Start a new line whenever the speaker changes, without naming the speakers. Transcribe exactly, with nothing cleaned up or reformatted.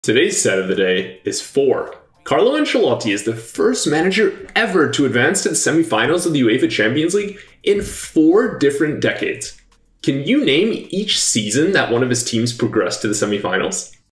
Today's set of the day is four. Carlo Ancelotti is the first manager ever to advance to the semifinals of the UEFA Champions League in four different decades. Can you name each season that one of his teams progressed to the semifinals?